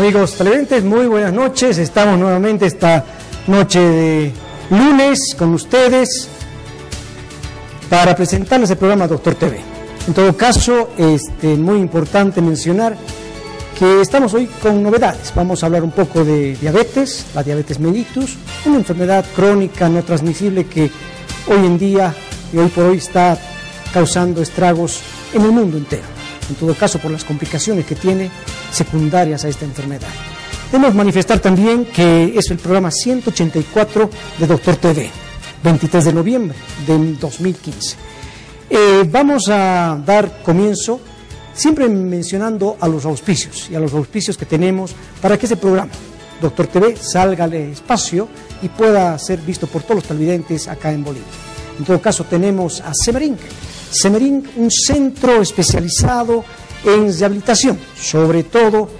Amigos televidentes, muy buenas noches. Estamos nuevamente esta noche de lunes con ustedes para presentarles el programa Doctor TV. En todo caso, muy importante mencionar que estamos hoy con novedades. Vamos a hablar un poco de diabetes, la diabetes mellitus, una enfermedad crónica no transmisible que hoy en día y hoy por hoy está causando estragos en el mundo entero. En todo caso, por las complicaciones que tiene secundarias a esta enfermedad. Debemos manifestar también que es el programa 184 de Doctor TV, 23 de noviembre del 2015. Vamos a dar comienzo siempre mencionando a los auspicios y a los auspicios que tenemos para que ese programa, Doctor TV, salga al espacio y pueda ser visto por todos los televidentes acá en Bolivia. En todo caso, tenemos a Semerink. Semerink, un centro especializado en rehabilitación, sobre todo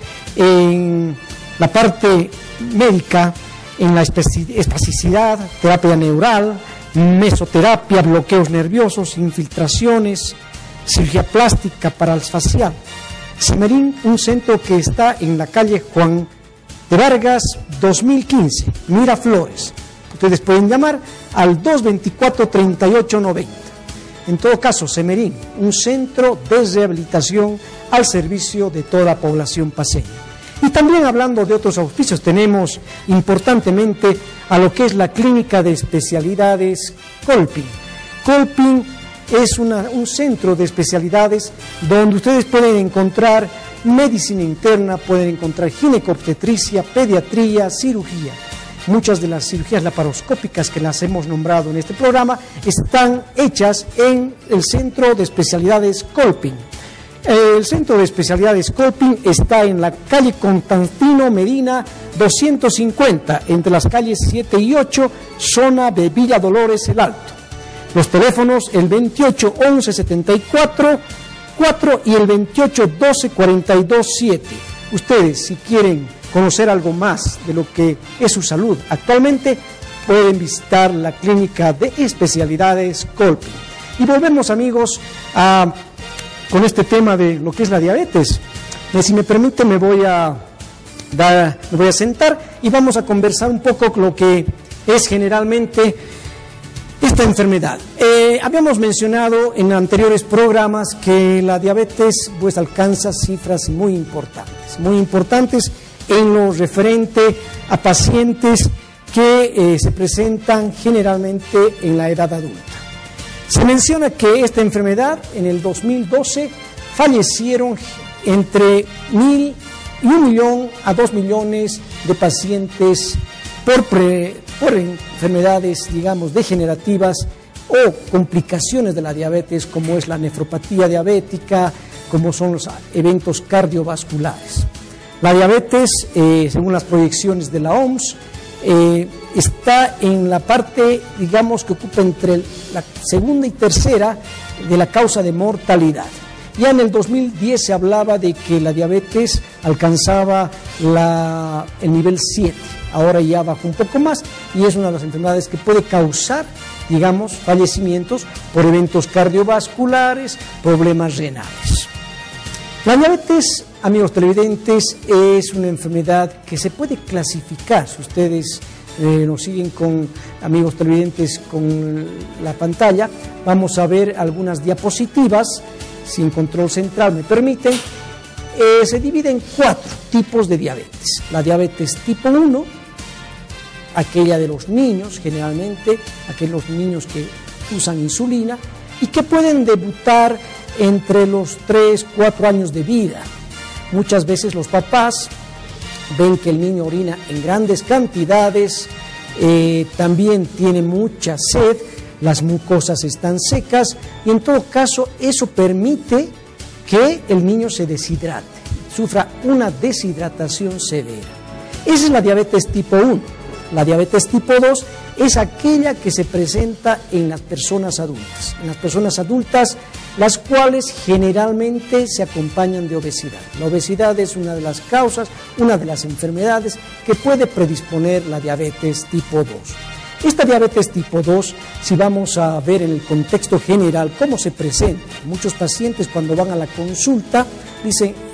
en la parte médica, en la espasticidad, terapia neural, mesoterapia, bloqueos nerviosos, infiltraciones, cirugía plástica parafacial. Semerink, un centro que está en la calle Juan de Vargas 2015, Miraflores. Ustedes pueden llamar al 224-3890. En todo caso, Semerink, un centro de rehabilitación al servicio de toda la población paceña. Y también hablando de otros auspicios, tenemos importantemente a lo que es la Clínica de Especialidades Colpin. Colpin es un centro de especialidades donde ustedes pueden encontrar medicina interna, pueden encontrar ginecobstetricia, pediatría, cirugía. Muchas de las cirugías laparoscópicas que las hemos nombrado en este programa están hechas en el Centro de Especialidades Colpin. El Centro de Especialidades Colpin está en la calle Constantino Medina 250, entre las calles 7 y 8, zona de Villa Dolores el Alto. Los teléfonos el 28 11 74 4 y el 28 12 42 7. Ustedes, si quieren conocer algo más de lo que es su salud actualmente, pueden visitar la Clínica de Especialidades Colpin. Y volvemos, amigos, con este tema de lo que es la diabetes. Si me permite, me voy a sentar y vamos a conversar un poco lo que es generalmente esta enfermedad. Habíamos mencionado en anteriores programas que la diabetes pues alcanza cifras muy importantes en lo referente a pacientes que se presentan generalmente en la edad adulta. Se menciona que esta enfermedad en el 2012 fallecieron entre 1.000 y 1 millón a 2 millones de pacientes por enfermedades, digamos, degenerativas o complicaciones de la diabetes, como es la nefropatía diabética, como son los eventos cardiovasculares. La diabetes, según las proyecciones de la OMS, está en la parte, digamos, que ocupa entre la segunda y tercera de la causa de mortalidad. Ya en el 2010 se hablaba de que la diabetes alcanzaba el nivel 7, ahora ya bajó un poco más y es una de las enfermedades que puede causar, digamos, fallecimientos por eventos cardiovasculares, problemas renales. La diabetes, amigos televidentes, es una enfermedad que se puede clasificar. Si ustedes nos siguen con amigos televidentes con la pantalla, vamos a ver algunas diapositivas, sin control central me permiten. Se divide en 4 tipos de diabetes. La diabetes tipo 1, aquella de los niños, generalmente, aquellos niños que usan insulina y que pueden debutar entre los 3, 4 años de vida. Muchas veces los papás ven que el niño orina en grandes cantidades, también tiene mucha sed, las mucosas están secas y en todo caso eso permite que el niño se deshidrate, sufra una deshidratación severa. Esa es la diabetes tipo 1. La diabetes tipo 2 es aquella que se presenta en las personas adultas. En las personas adultas, las cuales generalmente se acompañan de obesidad. La obesidad es una de las causas, una de las enfermedades que puede predisponer la diabetes tipo 2. Esta diabetes tipo 2, si vamos a ver en el contexto general cómo se presenta, muchos pacientes cuando van a la consulta dicen,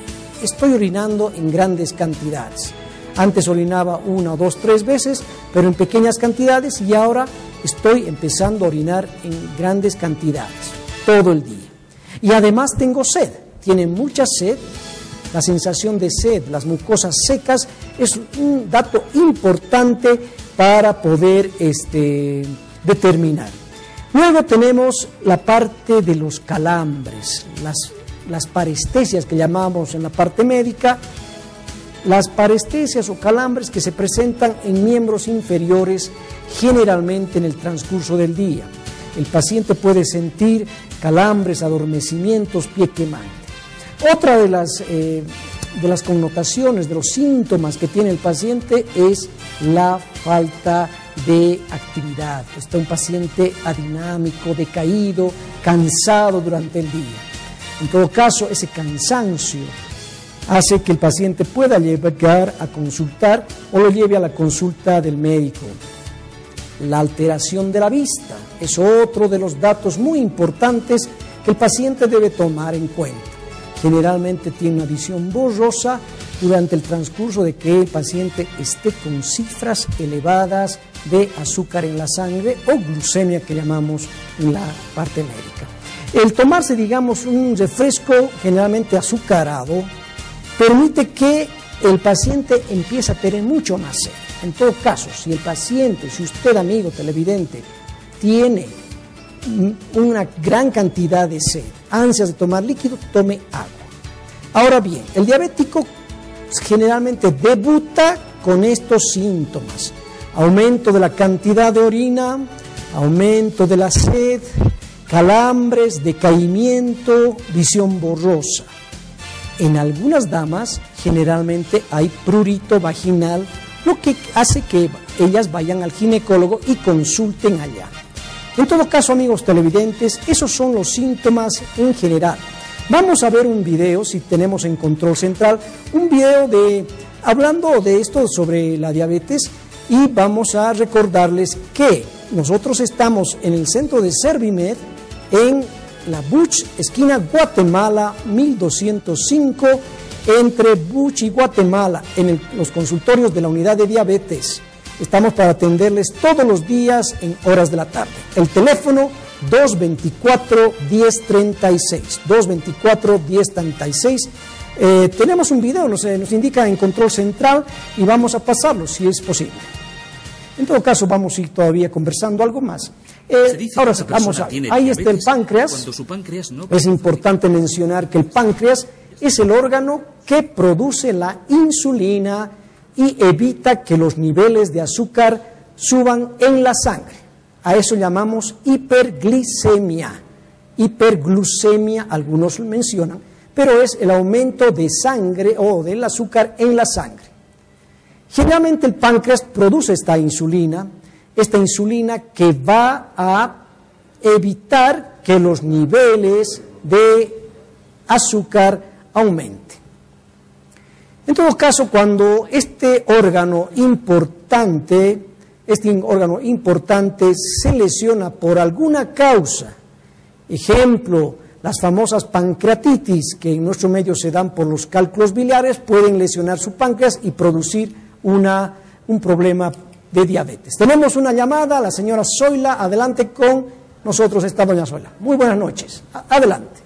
estoy orinando en grandes cantidades. Antes orinaba 1, 2, 3 veces, pero en pequeñas cantidades, y ahora estoy empezando a orinar en grandes cantidades, todo el día. Y además tengo sed, tiene mucha sed, la sensación de sed, las mucosas secas, es un dato importante para poder determinar. Luego tenemos la parte de los calambres, las parestesias que llamamos en la parte médica, las parestesias o calambres que se presentan en miembros inferiores generalmente en el transcurso del día. El paciente puede sentir calambres, adormecimientos, pie quemante. Otra de las connotaciones, de los síntomas que tiene el paciente es la falta de actividad. Está un paciente adinámico, decaído, cansado durante el día. En todo caso, ese cansancio hace que el paciente pueda llegar a consultar o lo lleve a la consulta del médico. La alteración de la vista es otro de los datos muy importantes que el paciente debe tomar en cuenta. Generalmente tiene una visión borrosa durante el transcurso de que el paciente esté con cifras elevadas de azúcar en la sangre o glucemia que llamamos en la parte médica. El tomarse, digamos, un refresco generalmente azucarado permite que el paciente empiece a tener mucho más sed. En todo caso, si el paciente, si usted, amigo televidente, tiene una gran cantidad de sed, ansias de tomar líquido, tome agua. Ahora bien, el diabético generalmente debuta con estos síntomas: aumento de la cantidad de orina, aumento de la sed, calambres, decaimiento, visión borrosa. En algunas damas generalmente hay prurito vaginal, lo que hace que ellas vayan al ginecólogo y consulten allá. En todo caso, amigos televidentes, esos son los síntomas en general. Vamos a ver un video, si tenemos en control central, un video hablando de esto sobre la diabetes, y vamos a recordarles que nosotros estamos en el centro de Servimed, en la Buch, esquina Guatemala 1205, entre Buch y Guatemala, en los consultorios de la unidad de diabetes. Estamos para atenderles todos los días en horas de la tarde. El teléfono 224-1036, 224-1036. Tenemos un video, nos indica en control central, y vamos a pasarlo si es posible. En todo caso, vamos a ir todavía conversando algo más. Ahora vamos a ver, ahí está el páncreas. Es importante mencionar que el páncreas es el órgano que produce la insulina y evita que los niveles de azúcar suban en la sangre. A eso llamamos hiperglicemia. Hiperglucemia, algunos lo mencionan, pero es el aumento de sangre o del azúcar en la sangre. Generalmente el páncreas produce esta insulina que va a evitar que los niveles de azúcar aumenten. En todo caso, cuando este órgano importante se lesiona por alguna causa, ejemplo, las famosas pancreatitis que en nuestro medio se dan por los cálculos biliares, pueden lesionar su páncreas y producir un problema de diabetes. Tenemos una llamada, la señora Zoila, adelante con nosotros está doña Zoila. Muy buenas noches, adelante.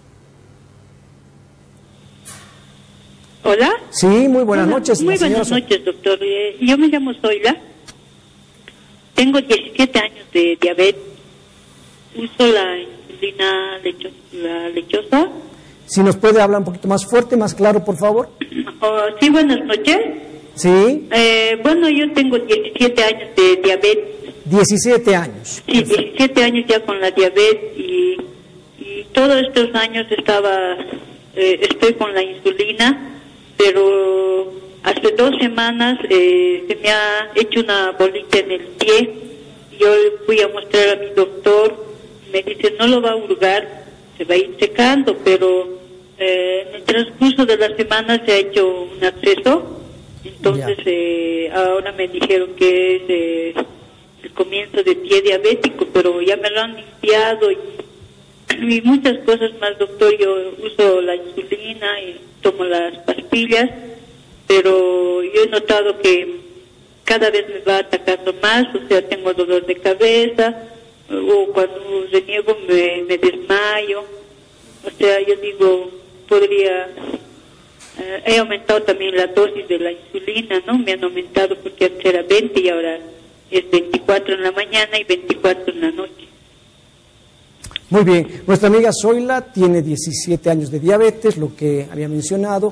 Hola. Sí, muy buenas noches. Muy buenas noches, doctor. Yo me llamo Zoila, tengo 17 años de diabetes, uso la insulina lechosa. Si nos puede hablar un poquito más fuerte, más claro, por favor. Sí, buenas noches. Sí. Bueno, yo tengo 17 años de diabetes. 17 años. Sí, 17 años ya con la diabetes y todos estos años estoy con la insulina, pero hace 2 semanas se me ha hecho una bolita en el pie. Yo fui a mostrar a mi doctor, me dice no lo va a hurgar, se va a ir secando, pero en el transcurso de la semana se ha hecho un absceso. Entonces ahora me dijeron que es el comienzo de pie diabético, pero ya me lo han limpiado y muchas cosas más, doctor. Yo uso la insulina y tomo las pastillas pastillas, pero yo he notado que cada vez me va atacando más, o sea, tengo dolor de cabeza, o cuando reniego me desmayo. O sea, yo digo, podría... he aumentado también la dosis de la insulina, ¿no? Me han aumentado porque antes era 20 y ahora es 24 en la mañana y 24 en la noche. Muy bien, nuestra amiga Zoila tiene 17 años de diabetes, lo que había mencionado.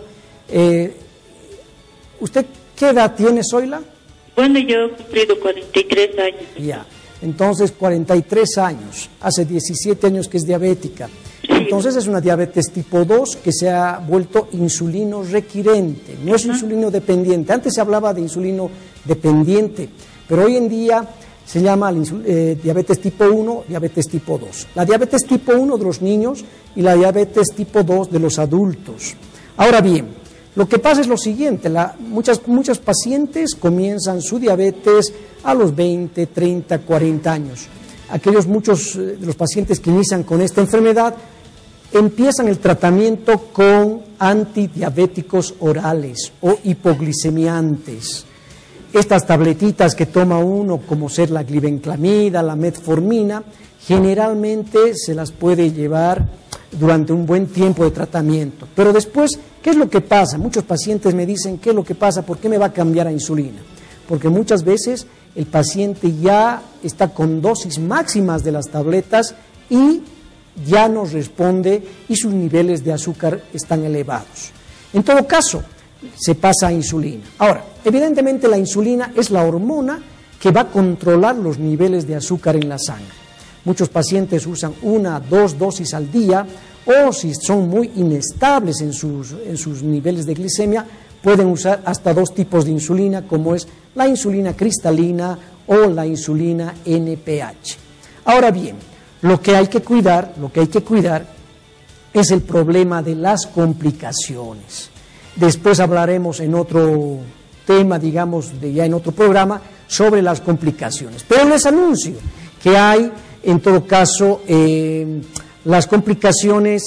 ¿Usted qué edad tiene, Zoila? Bueno, yo he cumplido 43 años. Ya, entonces 43 años, hace 17 años que es diabética. Sí. Entonces es una diabetes tipo 2 que se ha vuelto insulino requirente, no es insulino dependiente. Antes se hablaba de insulino dependiente, pero hoy en día se llama diabetes tipo 1, diabetes tipo 2. La diabetes tipo 1 de los niños y la diabetes tipo 2 de los adultos. Ahora bien, lo que pasa es lo siguiente, muchas pacientes comienzan su diabetes a los 20, 30, 40 años. Muchos de los pacientes que inician con esta enfermedad empiezan el tratamiento con antidiabéticos orales o hipoglicemiantes. Estas tabletitas que toma uno, como ser la glibenclamida, la metformina, generalmente se las puede llevar durante un buen tiempo de tratamiento. Pero después, ¿qué es lo que pasa? Muchos pacientes me dicen, ¿qué es lo que pasa? ¿Por qué me va a cambiar a insulina? Porque muchas veces el paciente ya está con dosis máximas de las tabletas y ya no responde y sus niveles de azúcar están elevados. En todo caso, se pasa a insulina. Ahora, evidentemente la insulina es la hormona que va a controlar los niveles de azúcar en la sangre. Muchos pacientes usan 1 a 2 dosis al día, o si son muy inestables en sus niveles de glicemia, pueden usar hasta 2 tipos de insulina, como es la insulina cristalina o la insulina NPH. Ahora bien, lo que hay que cuidar es el problema de las complicaciones. Después hablaremos en otro tema, digamos, ya en otro programa, sobre las complicaciones. Pero les anuncio que hay, en todo caso, las complicaciones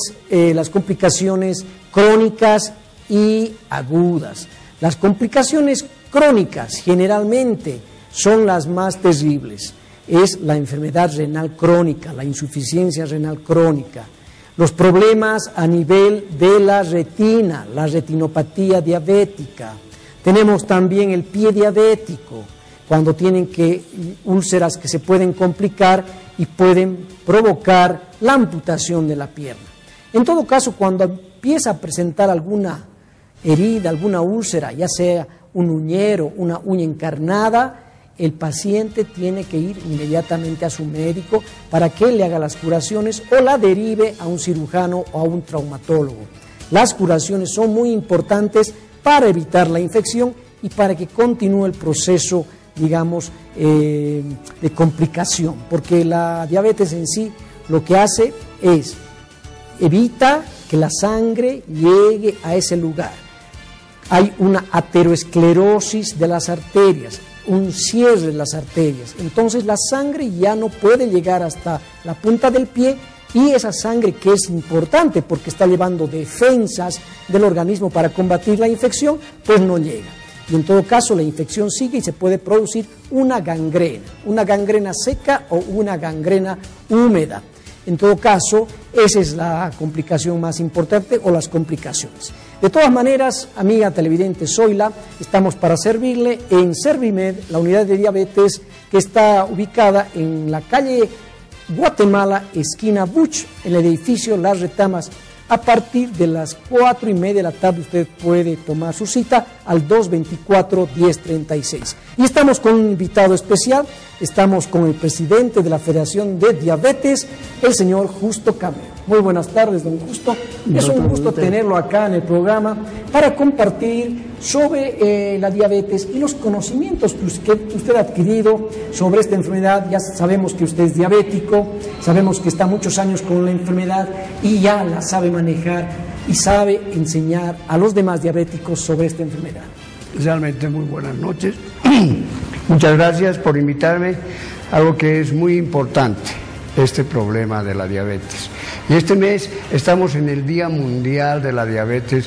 crónicas y agudas. Las complicaciones crónicas generalmente son las más terribles. Es la enfermedad renal crónica, la insuficiencia renal crónica, los problemas a nivel de la retina, la retinopatía diabética. Tenemos también el pie diabético, cuando tienen úlceras que se pueden complicar y pueden provocar la amputación de la pierna. En todo caso, cuando empieza a presentar alguna herida, alguna úlcera, ya sea un uñero, una uña encarnada, el paciente tiene que ir inmediatamente a su médico para que le haga las curaciones o la derive a un cirujano o a un traumatólogo. Las curaciones son muy importantes para evitar la infección y para que continúe el proceso, digamos, de complicación, porque la diabetes en sí lo que hace es evita que la sangre llegue a ese lugar. Hay una ateroesclerosis de las arterias, un cierre de las arterias, entonces la sangre ya no puede llegar hasta la punta del pie y esa sangre, que es importante porque está llevando defensas del organismo para combatir la infección, pues no llega. Y en todo caso la infección sigue y se puede producir una gangrena seca o una gangrena húmeda. En todo caso, esa es la complicación más importante o las complicaciones. De todas maneras, amiga televidente Zoila, estamos para servirle en Servimed, la unidad de diabetes que está ubicada en la calle Guatemala, esquina Buch, en el edificio Las Retamas. A partir de las 4:30 de la tarde usted puede tomar su cita al 224-1036. Y estamos con un invitado especial, estamos con el presidente de la Federación de Diabetes, el señor Justo Camero. Muy buenas tardes, don Justo. Es un gusto tenerlo acá en el programa para compartir sobre la diabetes y los conocimientos que usted ha adquirido sobre esta enfermedad. Ya sabemos que usted es diabético, sabemos que está muchos años con la enfermedad y ya la sabe manejar y sabe enseñar a los demás diabéticos sobre esta enfermedad. Realmente muy buenas noches. Muchas gracias por invitarme a algo que es muy importante, este problema de la diabetes. Y este mes estamos en el Día Mundial de la Diabetes,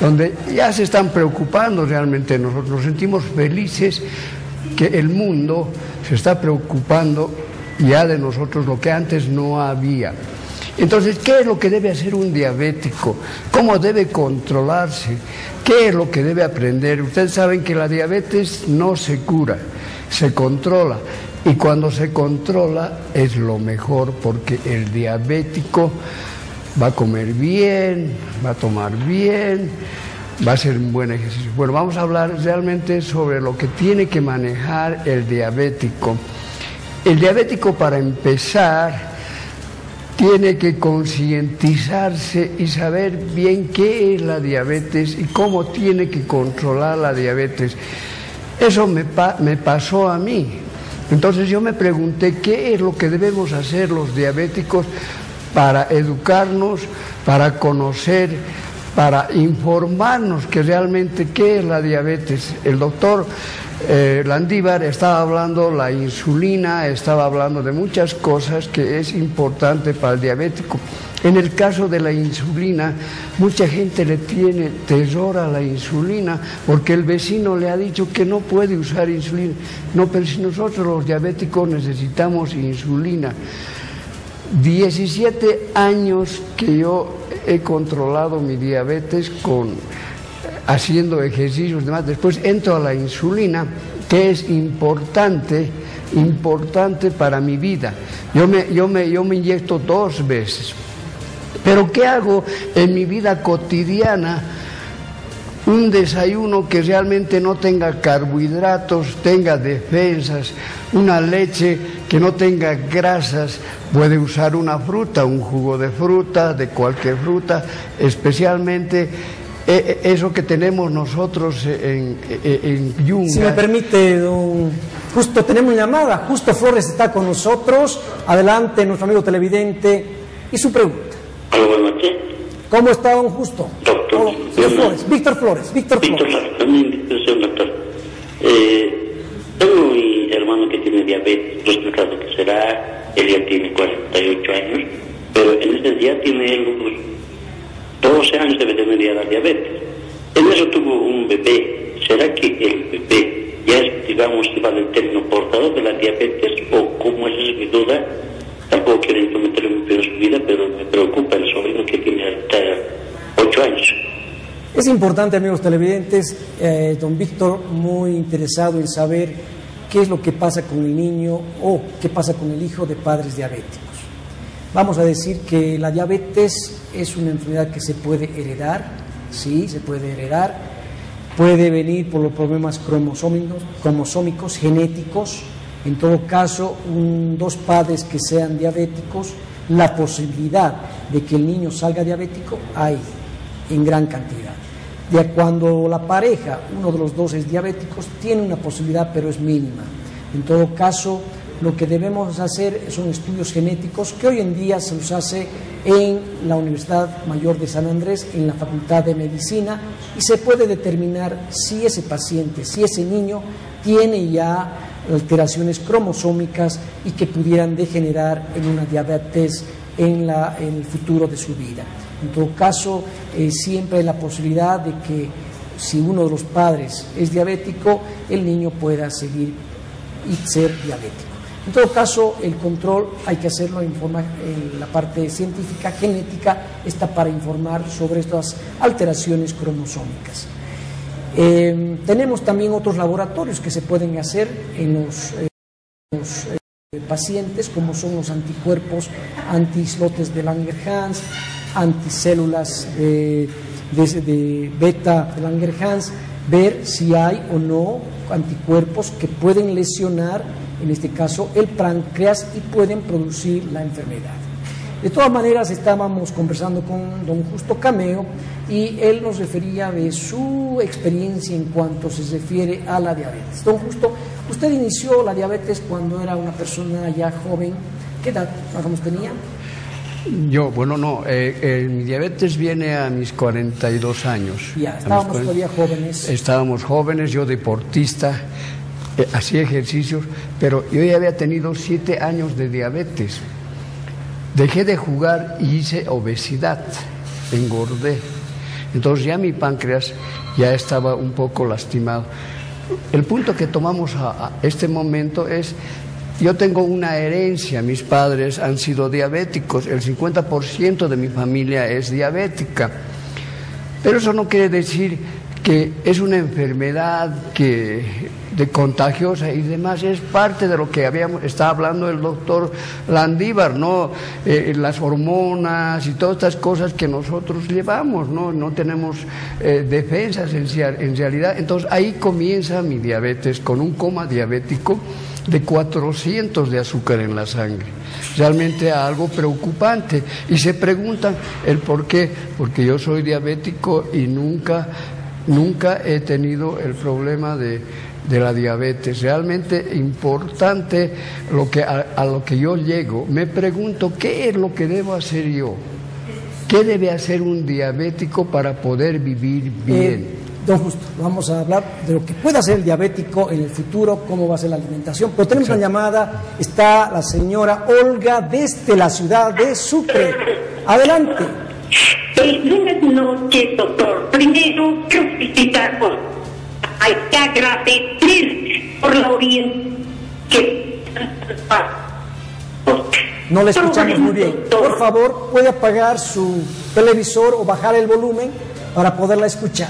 donde ya se están preocupando realmente. Nosotros nos sentimos felices que el mundo se está preocupando ya de nosotros, lo que antes no había. Entonces, ¿qué es lo que debe hacer un diabético? ¿Cómo debe controlarse? ¿Qué es lo que debe aprender? Ustedes saben que la diabetes no se cura, se controla. Y cuando se controla es lo mejor, porque el diabético va a comer bien, va a tomar bien, va a hacer un buen ejercicio. Bueno, vamos a hablar realmente sobre lo que tiene que manejar el diabético. El diabético, para empezar, tiene que concientizarse y saber bien qué es la diabetes y cómo tiene que controlar la diabetes. Eso me pasó a mí. Entonces yo me pregunté qué es lo que debemos hacer los diabéticos para educarnos, para conocer, para informarnos que realmente qué es la diabetes. El doctor Landívar estaba hablando de la insulina, estaba hablando de muchas cosas que es importante para el diabético. En el caso de la insulina, mucha gente le tiene terror a la insulina porque el vecino le ha dicho que no puede usar insulina. No, pero si nosotros los diabéticos necesitamos insulina. 17 años que yo he controlado mi diabetes haciendo ejercicios y demás. Después entro a la insulina, que es importante para mi vida. Yo me inyecto 2 veces. Pero ¿qué hago en mi vida cotidiana? Un desayuno que realmente no tenga carbohidratos, tenga defensas, una leche que no tenga grasas. Puede usar una fruta, un jugo de fruta, de cualquier fruta, especialmente eso que tenemos nosotros en Yunga. Si me permite, don Justo, tenemos llamada. Justo Flores está con nosotros. Adelante, nuestro amigo televidente, y su pregunta. Hola, buenas noches. ¿Cómo está, don Justo? Doctor. Flores, Víctor Flores. Víctor Flores. Una invitación, doctor. Tengo mi hermano que tiene diabetes, lo he explicado que será, él ya tiene 48 años, pero en ese día tiene él unos 12 años debe tener ya la diabetes. En eso tuvo un bebé. ¿Será que el bebé ya es, digamos, si vale el término, portador de la diabetes, o cómo es esa mi duda? Tampoco quiero intrometerle mucho en su vida, pero me preocupa el sobrino que tiene hasta 8 años. Es importante, amigos televidentes, don Víctor, muy interesado en saber qué es lo que pasa con el niño o qué pasa con el hijo de padres diabéticos. Vamos a decir que la diabetes es una enfermedad que se puede heredar, sí, se puede heredar, puede venir por los problemas cromosómicos, genéticos. En todo caso, 2 padres que sean diabéticos, la posibilidad de que el niño salga diabético hay en gran cantidad. Cuando la pareja, uno de los 2 es diabético, tiene una posibilidad, pero es mínima. En todo caso, lo que debemos hacer son estudios genéticos que hoy en día se los hace en la Universidad Mayor de San Andrés, en la Facultad de Medicina, y se puede determinar si ese paciente, si ese niño tiene ya alteraciones cromosómicas y que pudieran degenerar en una diabetes en el futuro de su vida. En todo caso, siempre hay la posibilidad de que si uno de los padres es diabético, el niño pueda seguir y ser diabético. En todo caso, el control hay que hacerlo en la parte científica, genética, está para informar sobre estas alteraciones cromosómicas. Tenemos también otros laboratorios que se pueden hacer en los pacientes, como son los anticuerpos anti-islotes de Langerhans, anticélulas de beta de Langerhans, ver si hay o no anticuerpos que pueden lesionar, en este caso, el páncreas y pueden producir la enfermedad. De todas maneras, estábamos conversando con don Justo Cameo y él nos refería de su experiencia en cuanto se refiere a la diabetes. Don Justo, usted inició la diabetes cuando era una persona ya joven. ¿Qué edad más o menos tenía? Mi diabetes viene a mis 42 años. Ya, estábamos todavía jóvenes. Estábamos jóvenes, yo deportista, hacía ejercicios, pero yo ya había tenido 7 años de diabetes. Dejé de jugar y hice obesidad, engordé. Entonces ya mi páncreas ya estaba un poco lastimado. El punto que tomamos a este momento es, yo tengo una herencia, mis padres han sido diabéticos, el 50% de mi familia es diabética, pero eso no quiere decir que es una enfermedad de contagiosa y demás, es parte de lo que estaba hablando el doctor Landívar, ¿no? Las hormonas y todas estas cosas que nosotros llevamos, no tenemos defensas en realidad. Entonces ahí comienza mi diabetes, con un coma diabético de 400 de azúcar en la sangre. Realmente algo preocupante. Y se preguntan el por qué, porque yo soy diabético y nunca he tenido el problema de la diabetes. Realmente importante a lo que yo llego. Me pregunto, ¿qué es lo que debo hacer yo? ¿Qué debe hacer un diabético para poder vivir bien? Don Justo, vamos a hablar de lo que puede hacer el diabético en el futuro, cómo va a ser la alimentación. Pero tenemos una llamada, está la señora Olga desde la ciudad de Sucre. Adelante. Buenas noches, doctor. Primero, quiero felicitarlos. Hay que agradecer por la orientación. No le escuchamos muy bien. Por favor, puede apagar su televisor o bajar el volumen para poderla escuchar.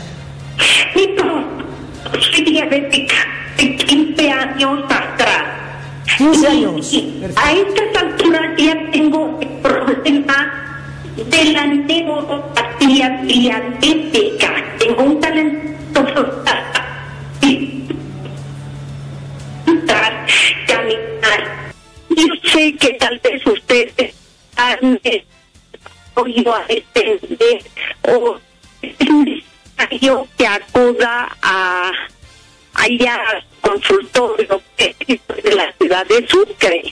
Soy diabética de 15 años atrás. 15 años. A estas alturas ya tengo el problema de la neuropatía diabética. Tengo un talento caminar. Yo sé que tal vez ustedes han oído a entender o que acuda allá al consultorio de la ciudad de Sucre.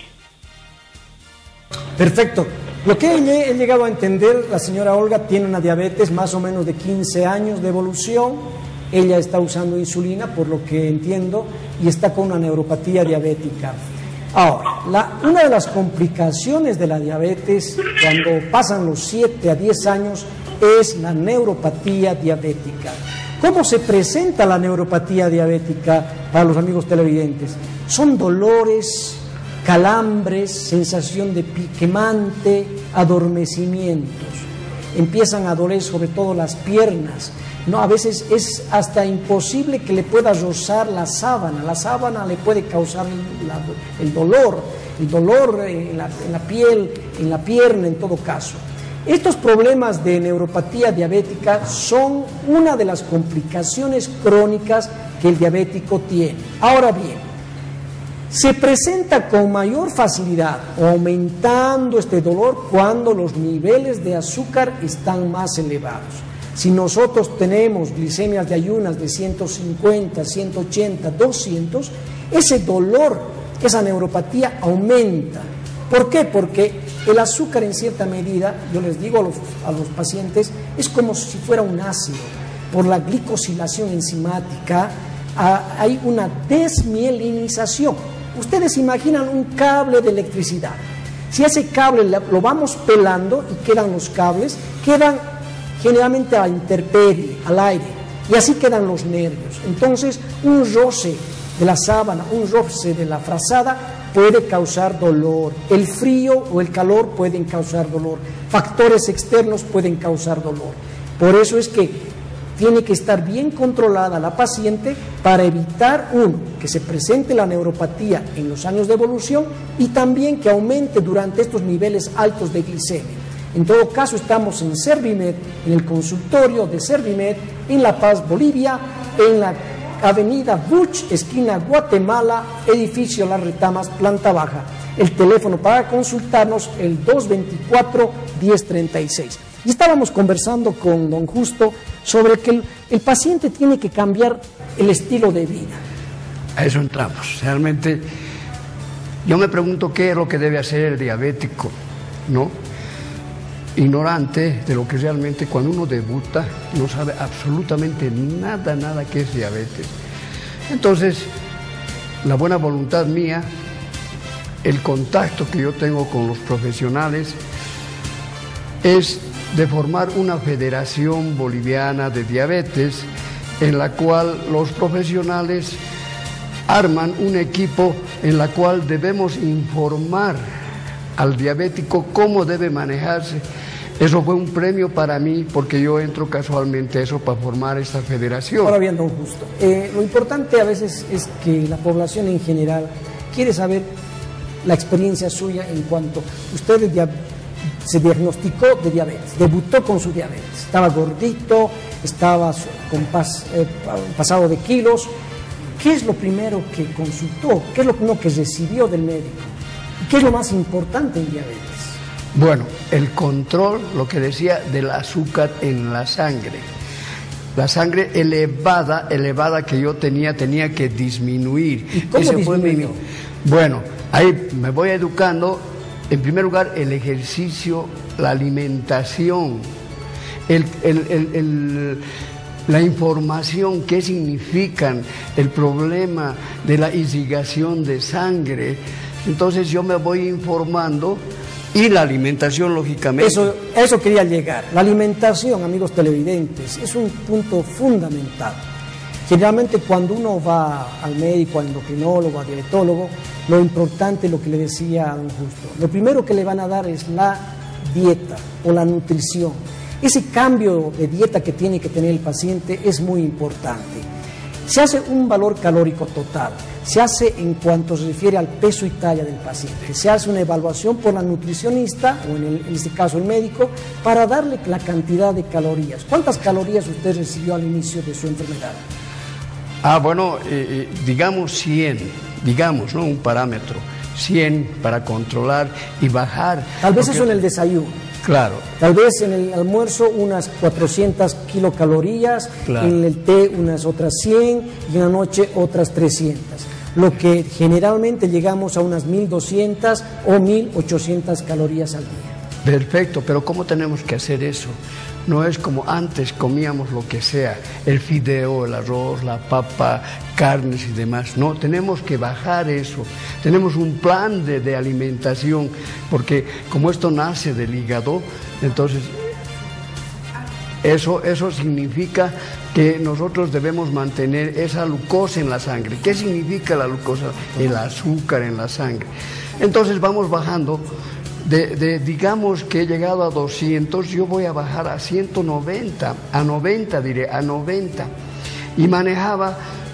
Perfecto. Lo que he llegado a entender, la señora Olga tiene una diabetes más o menos de 15 años de evolución. Ella está usando insulina, por lo que entiendo, y está con una neuropatía diabética. Ahora, una de las complicaciones de la diabetes, cuando pasan los 7 a 10 años, es la neuropatía diabética. ¿Cómo se presenta la neuropatía diabética para los amigos televidentes? Son dolores, calambres, sensación de quemante, adormecimientos. Empiezan a doler sobre todo las piernas. A veces es hasta imposible que le pueda rozar la sábana. La sábana le puede causar el dolor en la piel, en la pierna en todo caso. Estos problemas de neuropatía diabética son una de las complicaciones crónicas que el diabético tiene. Ahora bien, se presenta con mayor facilidad o aumentando este dolor cuando los niveles de azúcar están más elevados. Si nosotros tenemos glicemias de ayunas de 150, 180, 200, ese dolor, esa neuropatía aumenta. ¿Por qué? Porque el azúcar en cierta medida, yo les digo a los pacientes, es como si fuera un ácido. Por la glicosilación enzimática hay una desmielinización. Ustedes imaginan un cable de electricidad. Si ese cable lo vamos pelando y quedan los cables, quedan generalmente a intemperie, al aire, y así quedan los nervios. Entonces, un roce de la sábana, un roce de la frazada puede causar dolor. El frío o el calor pueden causar dolor. Factores externos pueden causar dolor. Por eso es que tiene que estar bien controlada la paciente para evitar, que se presente la neuropatía en los años de evolución y también que aumente durante estos niveles altos de glicemia. En todo caso, estamos en Servimed, en el consultorio de Servimed, en La Paz, Bolivia, en la avenida Buch, esquina Guatemala, edificio Las Retamas, planta baja. El teléfono para consultarnos, el 224-1036. Y estábamos conversando con don Justo sobre que el paciente tiene que cambiar el estilo de vida. A eso entramos. Realmente, yo me pregunto qué es lo que debe hacer el diabético, ¿no? Ignorante de lo que realmente cuando uno debuta no sabe absolutamente nada que es diabetes. Entonces, la buena voluntad mía, el contacto que yo tengo con los profesionales es de formar una federación boliviana de diabetes en la cual los profesionales arman un equipo en la cual debemos informar al diabético cómo debe manejarse. Eso fue un premio para mí porque yo entro casualmente a eso para formar esta federación. Ahora bien, don Justo, lo importante a veces es que la población en general quiere saber la experiencia suya en cuanto usted se diagnosticó de diabetes, debutó con su diabetes, estaba gordito, estaba con pasado de kilos. ¿Qué es lo primero que consultó? ¿Qué es lo primero que recibió del médico? ¿Qué es lo más importante en diabetes? Bueno, el control, lo que decía, del azúcar en la sangre. La sangre elevada que yo tenía que disminuir. ¿Y cómo disminuyó? Bueno, ahí me voy educando. En primer lugar, el ejercicio, la alimentación, la información, qué significan, el problema de la irrigación de sangre. Entonces yo me voy informando. Y la alimentación, lógicamente. Eso quería llegar. La alimentación, amigos televidentes, es un punto fundamental. Generalmente cuando uno va al médico, al endocrinólogo, al diabetólogo, lo importante es lo que le decía a don Justo. Lo primero que le van a dar es la dieta o la nutrición. Ese cambio de dieta que tiene que tener el paciente es muy importante. Se hace un valor calórico total, se hace en cuanto se refiere al peso y talla del paciente, se hace una evaluación por la nutricionista, o en este caso el médico, para darle la cantidad de calorías. ¿Cuántas calorías usted recibió al inicio de su enfermedad? Bueno, digamos 100, digamos, ¿no? Un parámetro, 100 para controlar y bajar. Tal vez eso en el desayuno. Claro. Tal vez en el almuerzo unas 400 kilocalorías, claro. En el té unas otras 100 y en la noche otras 300. Lo que generalmente llegamos a unas 1200 o 1800 calorías al día. Perfecto, pero ¿cómo tenemos que hacer eso? No es como antes comíamos lo que sea, el fideo, el arroz, la papa, carnes y demás. No, tenemos que bajar eso. Tenemos un plan de alimentación, porque como esto nace del hígado, entonces eso significa que nosotros debemos mantener esa glucosa en la sangre. ¿Qué significa la glucosa? El azúcar en la sangre. Entonces vamos bajando. Digamos que he llegado a 200, yo voy a bajar a 190, a 90 diré, a 90. Y manejaba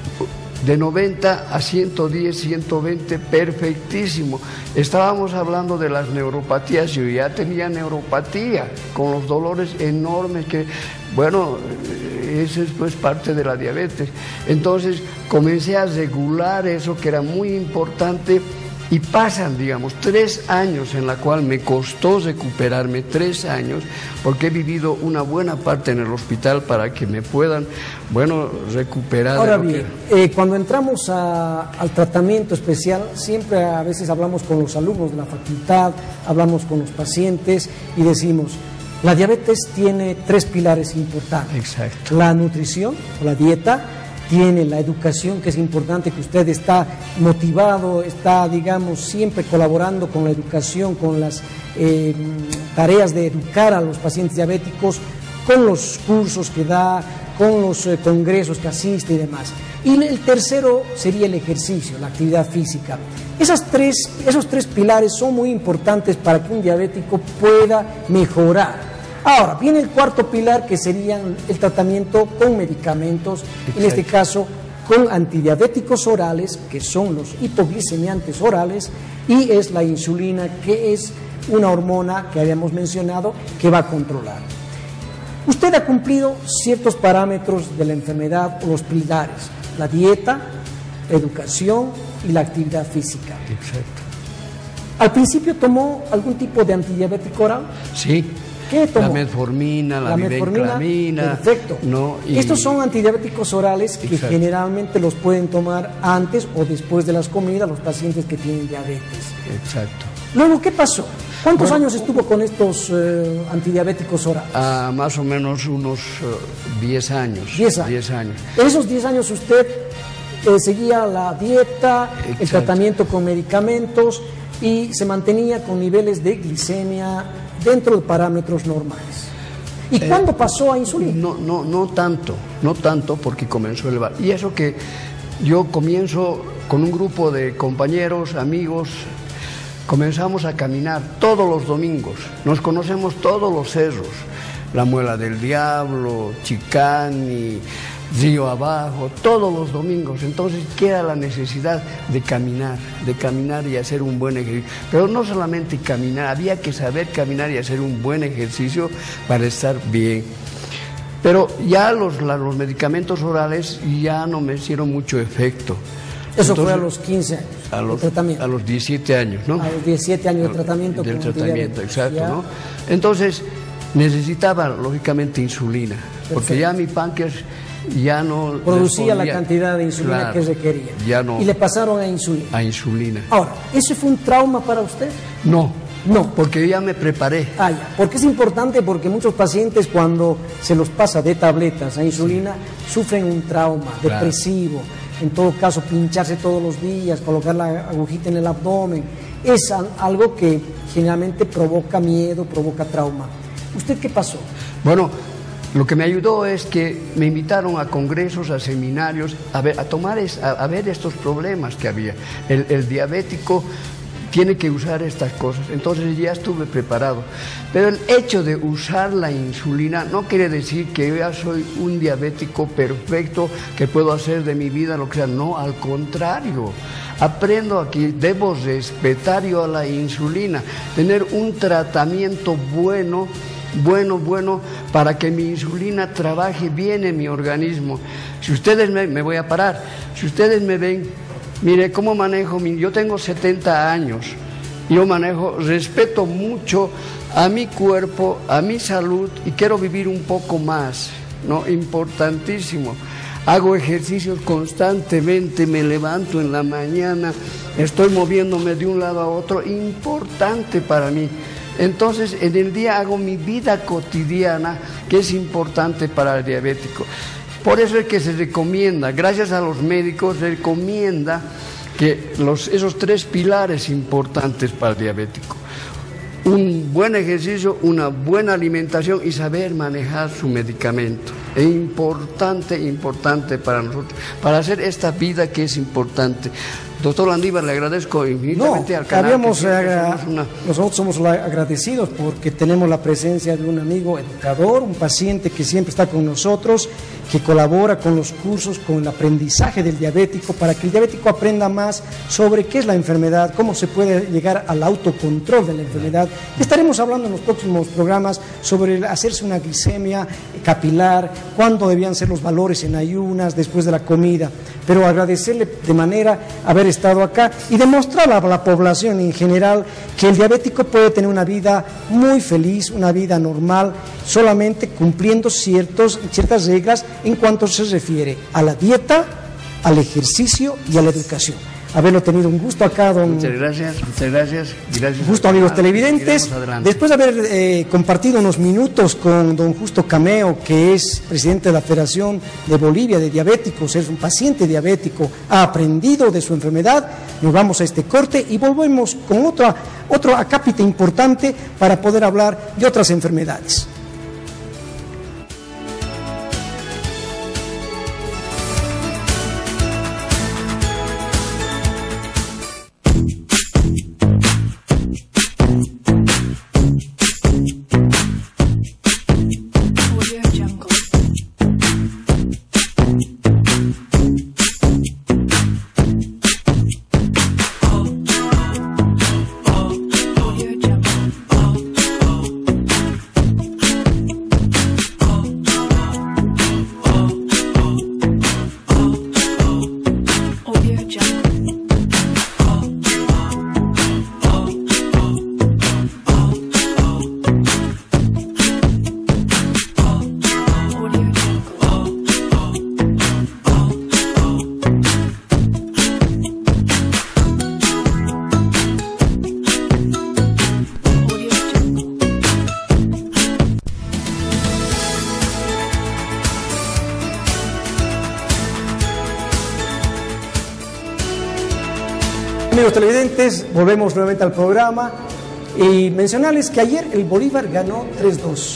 de 90 a 110, 120, perfectísimo. Estábamos hablando de las neuropatías, yo ya tenía neuropatía, con los dolores enormes que, bueno, eso es pues parte de la diabetes. Entonces comencé a regular eso que era muy importante. Y pasan, digamos, 3 años en la cual me costó recuperarme, 3 años, porque he vivido una buena parte en el hospital para que me puedan, bueno, recuperar. Ahora bien, cuando entramos al tratamiento especial, siempre a veces hablamos con los alumnos de la facultad, hablamos con los pacientes y decimos, la diabetes tiene 3 pilares importantes. Exacto. La nutrición, o la dieta, tiene la educación, que es importante, que usted está motivado, está, digamos, siempre colaborando con la educación, con las tareas de educar a los pacientes diabéticos, con los cursos que da, con los congresos que asiste y demás. Y el tercero sería el ejercicio, la actividad física. Esos tres pilares son muy importantes para que un diabético pueda mejorar. Ahora, viene el cuarto pilar, que sería el tratamiento con medicamentos, en este caso con antidiabéticos orales, que son los hipoglicemiantes orales, y es la insulina, que es una hormona que habíamos mencionado que va a controlar. Usted ha cumplido ciertos parámetros de la enfermedad o los pilares, la dieta, la educación y la actividad física. Exacto. ¿Al principio tomó algún tipo de antidiabético oral? Sí. ¿Qué tomó? La metformina, la vibenclamina. Perfecto. No, estos son antidiabéticos orales que exacto. Generalmente los pueden tomar antes o después de las comidas los pacientes que tienen diabetes. Exacto. Luego, ¿qué pasó? ¿Cuántos años estuvo con estos antidiabéticos orales? Más o menos unos 10 años. 10 años. 10 años. En esos 10 años usted seguía la dieta, exacto. El tratamiento con medicamentos y se mantenía con niveles de glicemia dentro de parámetros normales. ¿Y cuándo pasó a insulina? No tanto porque comenzó a elevar. Y eso que yo comienzo con un grupo de compañeros, amigos, comenzamos a caminar todos los domingos, nos conocemos todos los cerros, La Muela del Diablo, Chicani, Río Abajo, todos los domingos. Entonces queda la necesidad de caminar y hacer un buen ejercicio. Pero no solamente caminar, había que saber caminar y hacer un buen ejercicio para estar bien. Pero ya los medicamentos orales ya no me hicieron mucho efecto. Eso entonces, fue a los 15 años de tratamiento. A los 17 años, ¿no? A los 17 años de tratamiento. Del tratamiento, exacto, ¿no? Entonces necesitaba, lógicamente, insulina. Perfecto. Porque ya mi páncreas ya no producía la cantidad de insulina, claro, que requería. Ya no. Y le pasaron a insulina. A insulina. Ahora, ¿eso fue un trauma para usted? No, porque ya me preparé. Ya. Porque es importante, porque muchos pacientes cuando se los pasa de tabletas a insulina sufren un trauma depresivo. En todo caso, pincharse todos los días, colocar la agujita en el abdomen, es algo que generalmente provoca miedo, provoca trauma. ¿Usted qué pasó? Bueno, lo que me ayudó es que me invitaron a congresos, a seminarios, a ver estos problemas que había. El diabético tiene que usar estas cosas, entonces ya estuve preparado. Pero el hecho de usar la insulina no quiere decir que yo ya soy un diabético perfecto, que puedo hacer de mi vida lo que sea. No, al contrario. Aprendo aquí, debo respetar yo a la insulina, tener un tratamiento bueno, para que mi insulina trabaje bien en mi organismo. Si ustedes me voy a parar, si ustedes me ven, mire cómo manejo, yo tengo 70 años, yo respeto mucho a mi cuerpo, a mi salud y quiero vivir un poco más, ¿no? Importantísimo. Hago ejercicios constantemente, me levanto en la mañana, estoy moviéndome de un lado a otro, importante para mí. Entonces, en el día hago mi vida cotidiana, que es importante para el diabético. Por eso es que se recomienda, gracias a los médicos, se recomienda que esos 3 pilares importantes para el diabético: un buen ejercicio, una buena alimentación y saber manejar su medicamento. Es importante para nosotros, para hacer esta vida que es importante. Doctor Landívar, le agradezco infinitamente al canal. Nosotros somos agradecidos porque tenemos la presencia de un amigo educador, un paciente que siempre está con nosotros, que colabora con los cursos, con el aprendizaje del diabético, para que el diabético aprenda más sobre qué es la enfermedad, cómo se puede llegar al autocontrol de la enfermedad. Estaremos hablando en los próximos programas sobre hacerse una glicemia capilar, cuándo debían ser los valores en ayunas, después de la comida. Pero agradecerle de manera haber estado acá y demostrar a la población en general que el diabético puede tener una vida muy feliz, una vida normal, solamente cumpliendo ciertas reglas en cuanto se refiere a la dieta, al ejercicio y a la educación. Haberlo tenido un gusto acá, don... Muchas gracias. Gusto, amigos televidentes. Después de haber compartido unos minutos con don Justo Cameo, que es presidente de la Federación de Bolivia de Diabéticos, es un paciente diabético, ha aprendido de su enfermedad, nos vamos a este corte y volvemos con otro acápite importante para poder hablar de otras enfermedades. Amigos televidentes, volvemos nuevamente al programa y mencionarles que ayer el Bolívar ganó 3-2.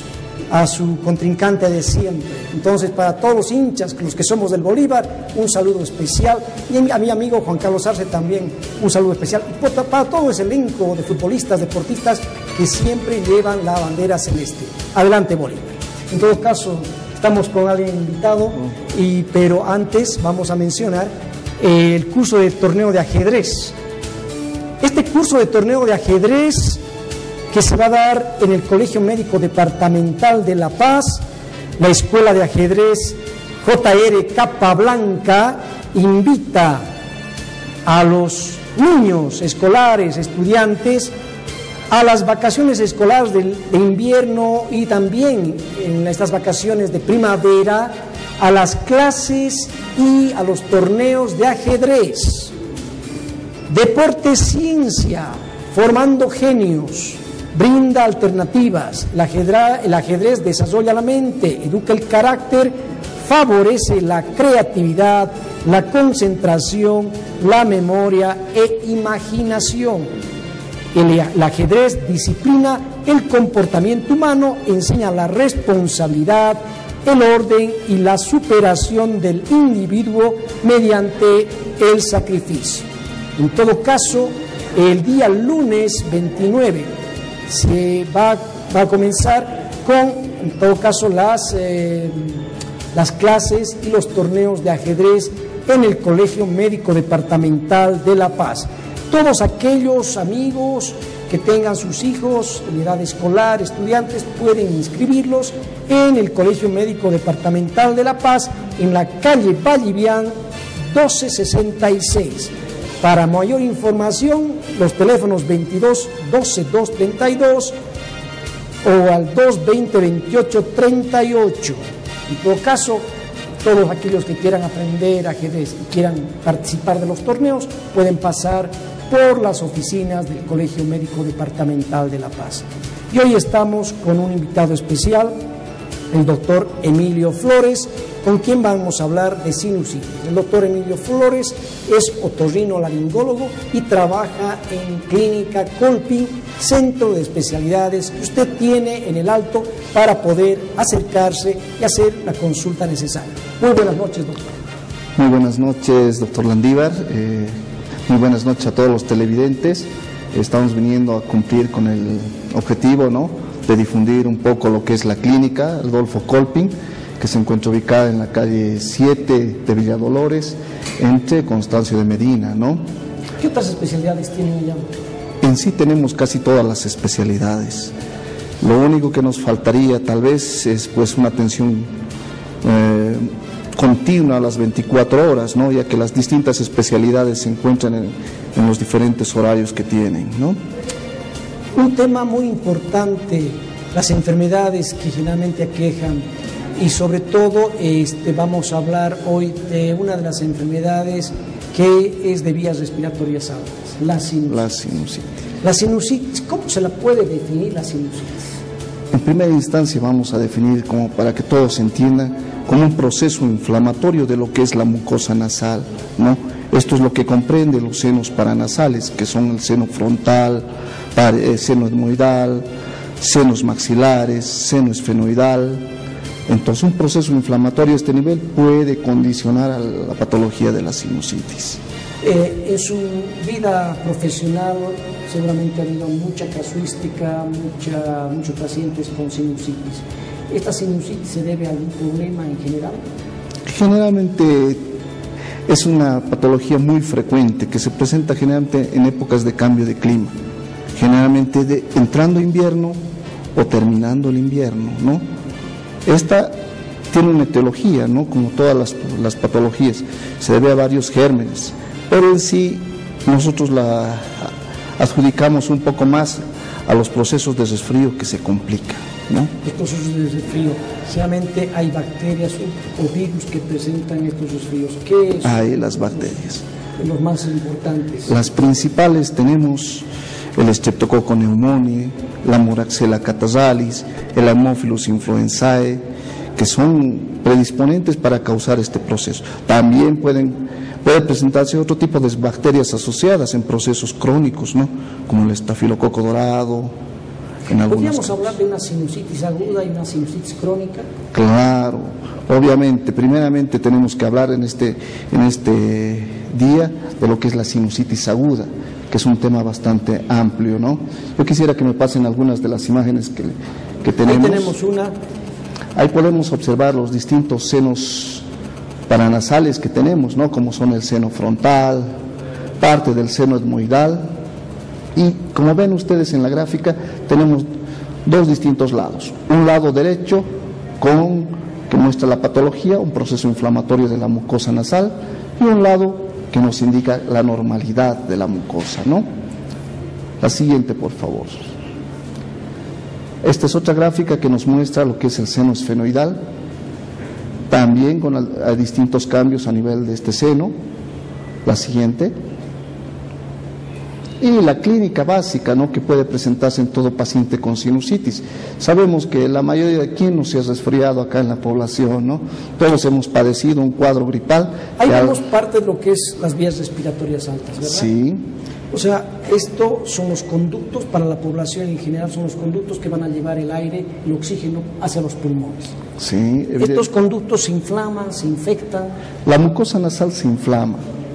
a su contrincante de siempre. Entonces, para todos los hinchas, los que somos del Bolívar, un saludo especial, y a mi amigo Juan Carlos Arce también un saludo especial, y para todo ese elenco de futbolistas, deportistas que siempre llevan la bandera celeste. Adelante, Bolívar. En todo caso, estamos con alguien invitado, pero antes vamos a mencionar el curso de torneo de ajedrez. Este curso de torneo de ajedrez que se va a dar en el Colegio Médico Departamental de La Paz, la Escuela de Ajedrez JR Capablanca invita a los niños escolares, estudiantes, a las vacaciones escolares de invierno y también en estas vacaciones de primavera, a las clases y a los torneos de ajedrez. Deporte Ciencia, formando genios, brinda alternativas. El ajedrez desarrolla la mente, educa el carácter, favorece la creatividad, la concentración, la memoria e imaginación. El ajedrez disciplina el comportamiento humano, enseña la responsabilidad, el orden y la superación del individuo mediante el sacrificio. En todo caso, el día lunes 29 se va a comenzar con, en todo caso, las clases y los torneos de ajedrez en el Colegio Médico Departamental de La Paz. Todos aquellos amigos que tengan sus hijos en edad escolar, estudiantes, pueden inscribirlos en el Colegio Médico Departamental de La Paz, en la calle Vallivian 1266. Para mayor información, los teléfonos 22 12 232 o al 220 28 38. En todo caso, todos aquellos que quieran aprender ajedrez y quieran participar de los torneos pueden pasar por las oficinas del Colegio Médico Departamental de La Paz. Y hoy estamos con un invitado especial, el doctor Emilio Flores, con quien vamos a hablar de sinusitis. El doctor Emilio Flores es otorrinolaringólogo y trabaja en Clínica Colpin, centro de especialidades que usted tiene en el Alto para poder acercarse y hacer la consulta necesaria. Muy buenas noches, doctor. Muy buenas noches, doctor Landívar. Muy buenas noches a todos los televidentes. Estamos viniendo a cumplir con el objetivo, ¿no?, de difundir un poco lo que es la clínica Adolfo Colpin, que se encuentra ubicada en la calle 7 de Villadolores, entre Constancio de Medina, ¿no? ¿Qué otras especialidades tienen allá? En sí tenemos casi todas las especialidades. Lo único que nos faltaría tal vez es pues una atención continua a las 24 horas, ¿no?, ya que las distintas especialidades se encuentran en los diferentes horarios que tienen, ¿no? Un tema muy importante, las enfermedades que generalmente aquejan, y sobre todo vamos a hablar hoy de una de las enfermedades que es de vías respiratorias altas, la sinusitis. La sinusitis, ¿cómo se la puede definir la sinusitis? En primera instancia vamos a definir, como para que todos entiendan, como un proceso inflamatorio de lo que es la mucosa nasal, ¿no? Esto es lo que comprende los senos paranasales, que son el seno frontal, seno etmoidal, senos maxilares, seno esfenoidal. Entonces, un proceso inflamatorio a este nivel puede condicionar a la patología de la sinusitis. En su vida profesional seguramente ha habido mucha casuística, muchos pacientes con sinusitis. ¿Esta sinusitis se debe a algún problema en general? Generalmente es una patología muy frecuente que se presenta generalmente en épocas de cambio de clima, generalmente entrando invierno o terminando el invierno, ¿no? Esta tiene una etiología, ¿no?, como todas las patologías, se debe a varios gérmenes, pero en sí nosotros la adjudicamos un poco más a los procesos de resfrío que se complican, ¿no? Los procesos de resfrío, generalmente hay bacterias o virus que presentan estos resfríos. ¿Qué es? Hay las bacterias. Los más importantes. Las principales tenemos el Streptococcus pneumoniae, la Moraxella catarrhalis, el Haemophilus influenzae, que son predisponentes para causar este proceso. También puede presentarse otro tipo de bacterias asociadas en procesos crónicos, ¿no?, como el estafilococo dorado, en algunos ¿Podríamos casos. hablar de una sinusitis aguda y una sinusitis crónica? Claro, obviamente, primeramente tenemos que hablar en este día de lo que es la sinusitis aguda, que es un tema bastante amplio, ¿no? Yo quisiera que me pasen algunas de las imágenes que tenemos. Ahí tenemos una. Ahí podemos observar los distintos senos paranasales que tenemos, ¿no? Como son el seno frontal, parte del seno etmoidal, y como ven ustedes en la gráfica, tenemos dos distintos lados. Un lado derecho que muestra la patología, un proceso inflamatorio de la mucosa nasal, y un lado que nos indica la normalidad de la mucosa, ¿no? La siguiente, por favor. Esta es otra gráfica que nos muestra lo que es el seno esfenoidal, también con distintos cambios a nivel de este seno. La siguiente. Y la clínica básica, ¿no?, que puede presentarse en todo paciente con sinusitis. Sabemos que la mayoría de quien no se ha resfriado acá en la población, ¿no? Todos hemos padecido un cuadro gripal. Ahí vemos parte de lo que es las vías respiratorias altas, ¿verdad? Sí. O sea, esto son los conductos para la población en general, son los conductos que van a llevar el aire, el oxígeno hacia los pulmones. Sí. Estos conductos se inflaman, se infectan. La mucosa nasal se inflama.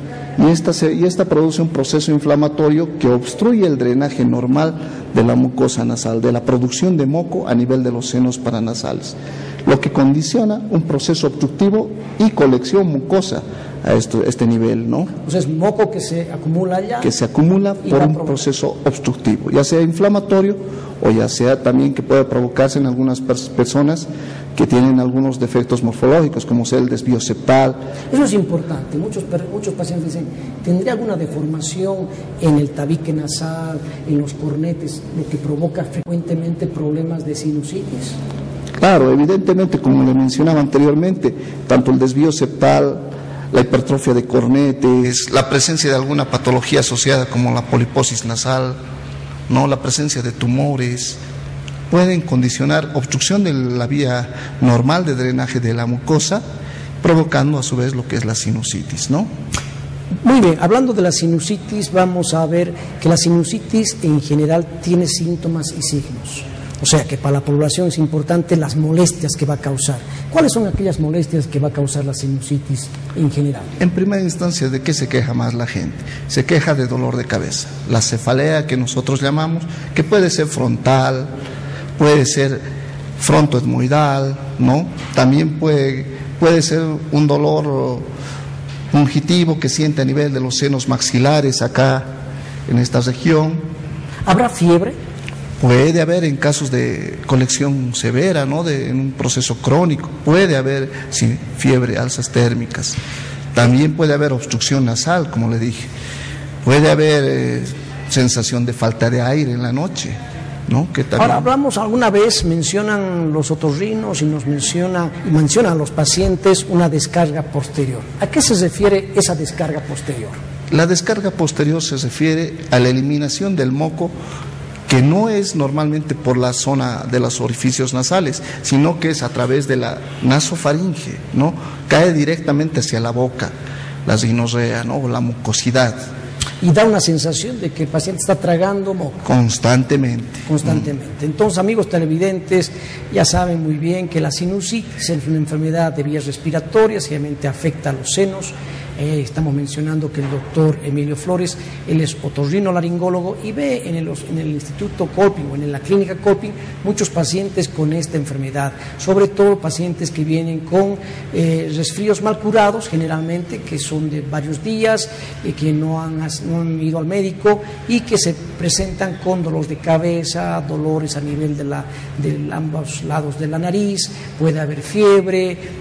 Y esta produce un proceso inflamatorio que obstruye el drenaje normal de la mucosa nasal, de la producción de moco a nivel de los senos paranasales, lo que condiciona un proceso obstructivo y colección mucosa a este nivel, ¿no? O sea, es moco que se acumula allá. Que se acumula por un proceso obstructivo, ya sea inflamatorio o ya sea también que puede provocarse en algunas personas que tienen algunos defectos morfológicos, como sea el desvío septal. Eso es importante. Muchos pacientes dicen, ¿tendría alguna deformación en el tabique nasal, en los cornetes, lo que provoca frecuentemente problemas de sinusitis? Claro, evidentemente, como le mencionaba anteriormente, tanto el desvío septal, la hipertrofia de cornetes, la presencia de alguna patología asociada como la poliposis nasal, ¿no?, la presencia de tumores, pueden condicionar obstrucción de la vía normal de drenaje de la mucosa, provocando a su vez lo que es la sinusitis, ¿no? Muy bien, hablando de la sinusitis, vamos a ver que la sinusitis en general tiene síntomas y signos. O sea que para la población es importante las molestias que va a causar. ¿Cuáles son aquellas molestias que va a causar la sinusitis en general? En primera instancia, ¿de qué se queja más la gente? Se queja de dolor de cabeza, la cefalea que nosotros llamamos, que puede ser frontal, puede ser frontoetmoidal, ¿no? También puede ser un dolor pungitivo que siente a nivel de los senos maxilares acá en esta región. ¿Habrá fiebre? Puede haber en casos de colección severa, ¿no?, en un proceso crónico, puede haber fiebre, alzas térmicas. También puede haber obstrucción nasal, como le dije. Puede haber sensación de falta de aire en la noche, ¿no? Que también... Ahora hablamos alguna vez, mencionan los otorrinos y mencionan a los pacientes una descarga posterior. ¿A qué se refiere esa descarga posterior? La descarga posterior se refiere a la eliminación del moco, que no es normalmente por la zona de los orificios nasales, sino que es a través de la nasofaringe, ¿no? Cae directamente hacia la boca, la rinorrea, ¿no?, o la mucosidad. Y da una sensación de que el paciente está tragando moco. Constantemente. Entonces, amigos televidentes, ya saben muy bien que la sinusitis es una enfermedad de vías respiratorias, generalmente afecta a los senos. Estamos mencionando que el doctor Emilio Flores, él es otorrinolaringólogo y ve en el Instituto Colping o en la clínica Colping muchos pacientes con esta enfermedad, sobre todo pacientes que vienen con resfríos mal curados, generalmente, que son de varios días, que no han ido al médico y que se presentan con dolores de cabeza, dolores a nivel de ambos lados de la nariz, puede haber fiebre,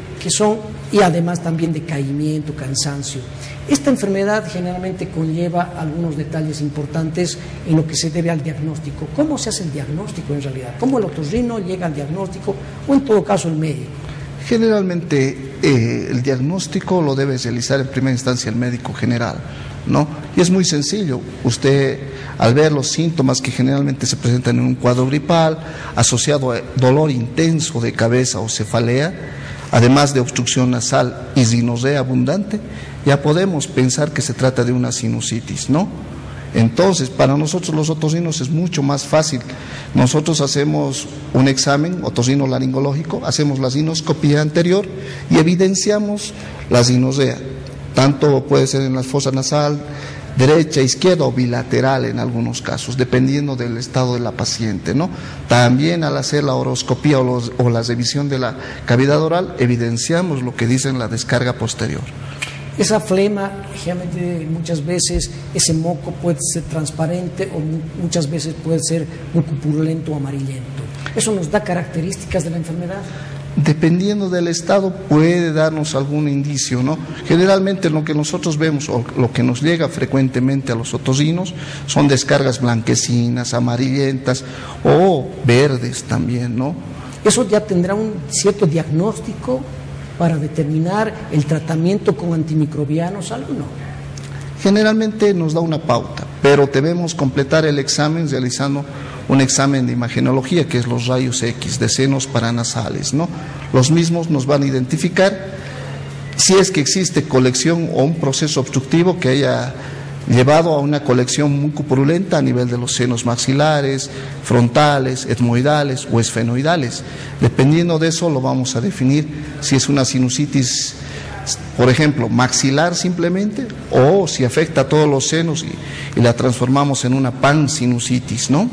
y además también decaimiento, cansancio. Esta enfermedad generalmente conlleva algunos detalles importantes en lo que se debe al diagnóstico. ¿Cómo se hace el diagnóstico en realidad? ¿Cómo el otorrino llega al diagnóstico o en todo caso el médico? Generalmente el diagnóstico lo debe realizar en primera instancia el médico general, ¿no? Y es muy sencillo. Usted, al ver los síntomas que generalmente se presentan en un cuadro gripal, asociado a dolor intenso de cabeza o cefalea, además de obstrucción nasal y rinorrea abundante, ya podemos pensar que se trata de una sinusitis, ¿no? Entonces, para nosotros los otorrinos es mucho más fácil. Nosotros hacemos un examen otorrinolaringológico, hacemos la sinoscopía anterior y evidenciamos la sinosea. Tanto puede ser en la fosa nasal, derecha, izquierda o bilateral en algunos casos, dependiendo del estado de la paciente, ¿no? También al hacer la horoscopía o la revisión de la cavidad oral, evidenciamos lo que dice en la descarga posterior. Esa flema, generalmente muchas veces ese moco puede ser transparente o muchas veces puede ser muy purulento o amarillento. ¿Eso nos da características de la enfermedad? Dependiendo del estado puede darnos algún indicio, ¿no? Generalmente lo que nosotros vemos o lo que nos llega frecuentemente a los otorrinos son descargas blanquecinas, amarillentas o verdes también, ¿no? ¿Eso ya tendrá un cierto diagnóstico para determinar el tratamiento con antimicrobianos, algo no? Generalmente nos da una pauta, pero debemos completar el examen realizando un examen de imagenología, que es los rayos X de senos paranasales, ¿no? Los mismos nos van a identificar si es que existe colección o un proceso obstructivo que haya llevado a una colección muy purulenta a nivel de los senos maxilares, frontales, etmoidales o esfenoidales. Dependiendo de eso lo vamos a definir si es una sinusitis, por ejemplo, maxilar simplemente, o si afecta a todos los senos y la transformamos en una pansinusitis, ¿no?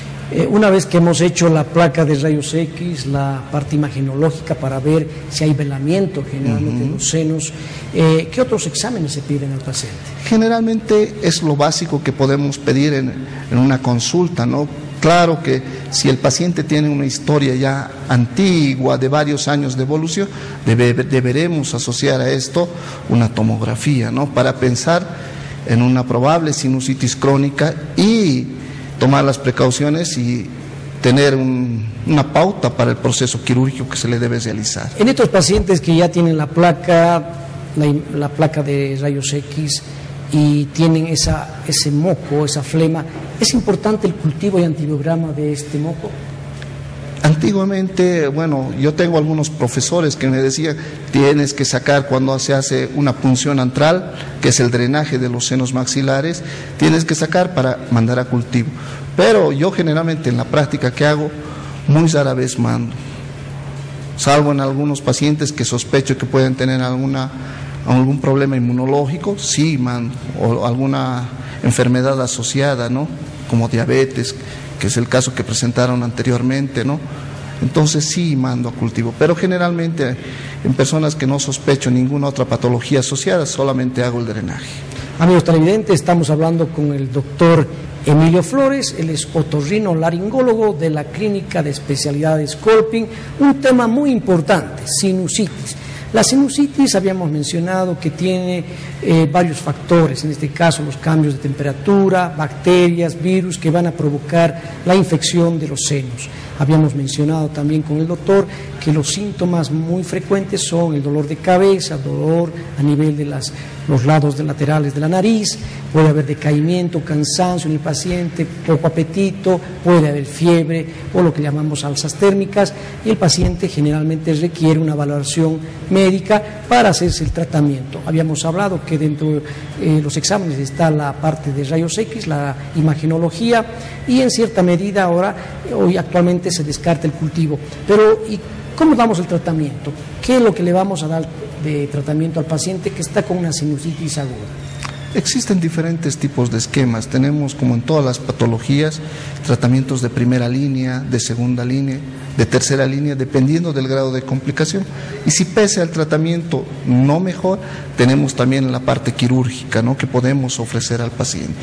Una vez que hemos hecho la placa de rayos X, la parte imagenológica para ver si hay velamiento generalmente en los senos, ¿qué otros exámenes se piden al paciente? Generalmente es lo básico que podemos pedir en una consulta, ¿no? Claro que si el paciente tiene una historia ya antigua de varios años de evolución, deberemos asociar a esto una tomografía, ¿no? Para pensar en una probable sinusitis crónica y tomar las precauciones y tener una pauta para el proceso quirúrgico que se le debe realizar. En estos pacientes que ya tienen la placa de rayos X y tienen ese moco, esa flema, ¿es importante el cultivo y antibiograma de este moco? Antiguamente, bueno, yo tengo algunos profesores que me decían, tienes que sacar cuando se hace una punción antral, que es el drenaje de los senos maxilares, tienes que sacar para mandar a cultivo. Pero yo generalmente en la práctica que hago, muy rara vez mando, salvo en algunos pacientes que sospecho que pueden tener algún problema inmunológico, sí mando, o alguna enfermedad asociada, ¿no? Como diabetes, que es el caso que presentaron anteriormente, ¿no? Entonces sí mando a cultivo, pero generalmente en personas que no sospecho ninguna otra patología asociada, solamente hago el drenaje. Amigos televidentes, estamos hablando con el doctor Emilio Flores, él es otorrinolaringólogo de la Clínica de Especialidades Colping, un tema muy importante, sinusitis. La sinusitis habíamos mencionado que tiene varios factores, en este caso los cambios de temperatura, bacterias, virus que van a provocar la infección de los senos. Habíamos mencionado también con el doctor que los síntomas muy frecuentes son el dolor de cabeza, dolor a nivel de los lados laterales de la nariz, puede haber decaimiento, cansancio en el paciente, poco apetito, puede haber fiebre o lo que llamamos alzas térmicas y el paciente generalmente requiere una valoración médica para hacerse el tratamiento. Habíamos hablado que dentro de los exámenes está la parte de rayos X, la imagenología y en cierta medida hoy actualmente se descarta el cultivo. Pero ¿y cómo damos el tratamiento? ¿Qué es lo que le vamos a dar de tratamiento al paciente que está con una sinusitis aguda? Existen diferentes tipos de esquemas. Tenemos, como en todas las patologías, tratamientos de primera línea, de segunda línea, de tercera línea, dependiendo del grado de complicación. Y si pese al tratamiento no mejor, tenemos también la parte quirúrgica, ¿no?, que podemos ofrecer al paciente.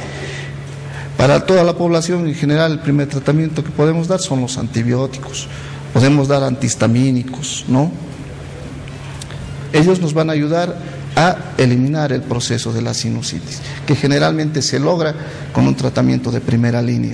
Para toda la población en general, el primer tratamiento que podemos dar son los antibióticos. Podemos dar antihistamínicos, ¿no? Ellos nos van a ayudar a eliminar el proceso de la sinusitis, que generalmente se logra con un tratamiento de primera línea.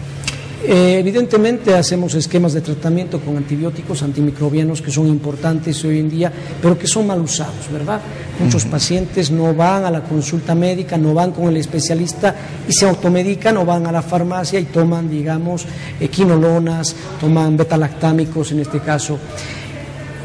Evidentemente hacemos esquemas de tratamiento con antibióticos, antimicrobianos que son importantes hoy en día, pero que son mal usados, ¿verdad? Muchos pacientes no van a la consulta médica, no van con el especialista y se automedican o van a la farmacia y toman, digamos, quinolonas, toman betalactámicos en este caso.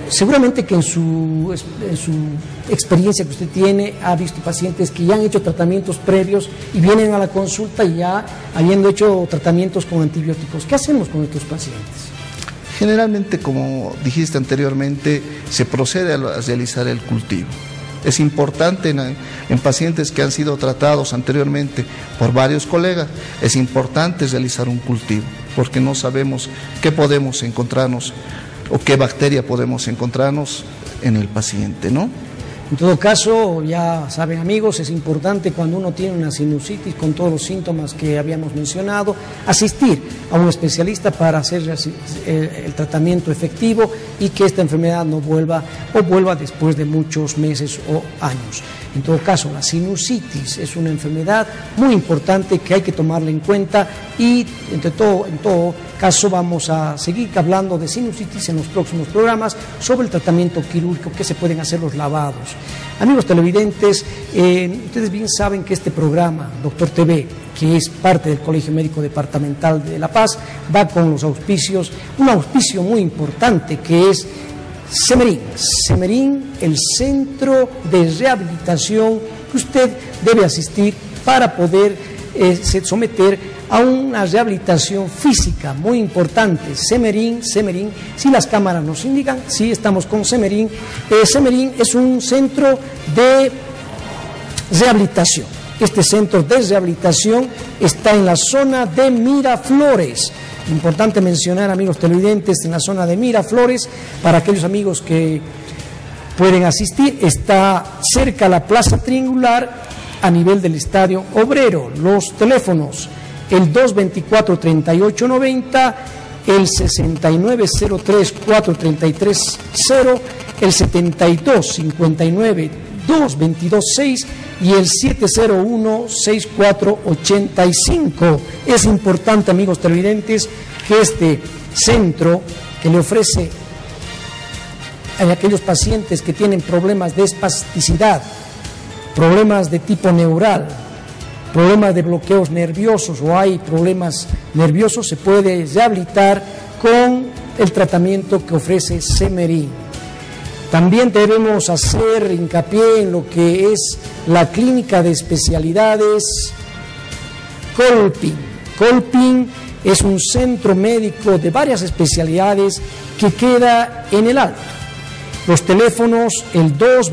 seguramente que en su experiencia que usted tiene ha visto pacientes que ya han hecho tratamientos previos y vienen a la consulta ya habiendo hecho tratamientos con antibióticos. ¿Qué hacemos con estos pacientes? Generalmente, como dijiste anteriormente, se procede a realizar el cultivo. Es importante en pacientes que han sido tratados anteriormente por varios colegas, es importante realizar un cultivo, porque no sabemos qué podemos encontrarnos o qué bacteria podemos encontrarnos en el paciente, ¿no? En todo caso, ya saben amigos, es importante cuando uno tiene una sinusitis con todos los síntomas que habíamos mencionado, asistir a un especialista para hacer el tratamiento efectivo y que esta enfermedad no vuelva o vuelva después de muchos meses o años. En todo caso, la sinusitis es una enfermedad muy importante que hay que tomarla en cuenta y en todo caso vamos a seguir hablando de sinusitis en los próximos programas sobre el tratamiento quirúrgico, que se pueden hacer los lavados. Amigos televidentes, ustedes bien saben que este programa, Doctor TV, que es parte del Colegio Médico Departamental de La Paz, va con los auspicios, un auspicio muy importante que es Semerín. Semerín, el centro de rehabilitación que usted debe asistir para poder someter a una rehabilitación física muy importante. Semerín, si las cámaras nos indican, sí estamos con Semerín. Semerín es un centro de rehabilitación. Este centro de rehabilitación está en la zona de Miraflores. Importante mencionar, amigos televidentes, en la zona de Miraflores, para aquellos amigos que pueden asistir, está cerca a la Plaza Triangular, a nivel del Estadio Obrero. Los teléfonos, el 224-3890, el 6903-4330, el 7259-2226 y el 701-6485. Es importante, amigos televidentes, que este centro que le ofrece a aquellos pacientes que tienen problemas de espasticidad, problemas de tipo neural, problemas de bloqueos nerviosos o hay problemas nerviosos, se puede rehabilitar con el tratamiento que ofrece Semerín. También debemos hacer hincapié en lo que es la clínica de especialidades Colpin. Colpin es un centro médico de varias especialidades que queda en el Alto. Los teléfonos, el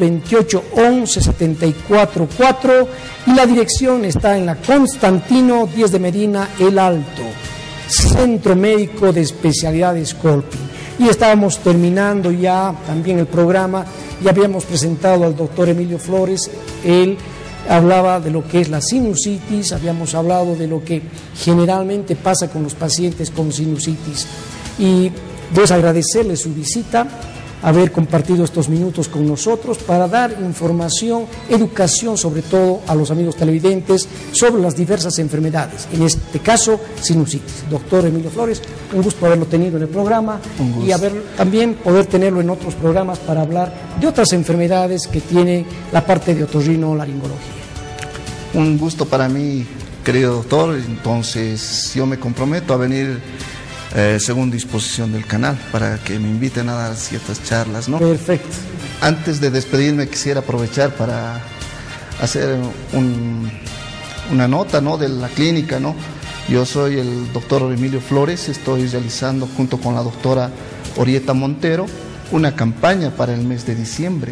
228-11-744 y la dirección está en la Constantino 10 de Medina, El Alto. Centro Médico de Especialidades Colpin. Y estábamos terminando ya también el programa, ya habíamos presentado al doctor Emilio Flores, él hablaba de lo que es la sinusitis, habíamos hablado de lo que generalmente pasa con los pacientes con sinusitis. Y pues agradecerle su visita, haber compartido estos minutos con nosotros para dar información, educación sobre todo a los amigos televidentes sobre las diversas enfermedades, en este caso sinusitis. Doctor Emilio Flores, un gusto haberlo tenido en el programa y también poder tenerlo en otros programas para hablar de otras enfermedades que tiene la parte de otorrinolaringología. Un gusto para mí, querido doctor, entonces yo me comprometo a venir según disposición del canal, para que me inviten a dar ciertas charlas, ¿no? Perfecto. Antes de despedirme quisiera aprovechar para hacer una nota, ¿no?, de la clínica, ¿no? Yo soy el doctor Emilio Flores, estoy realizando junto con la doctora Orieta Montero una campaña para el mes de diciembre,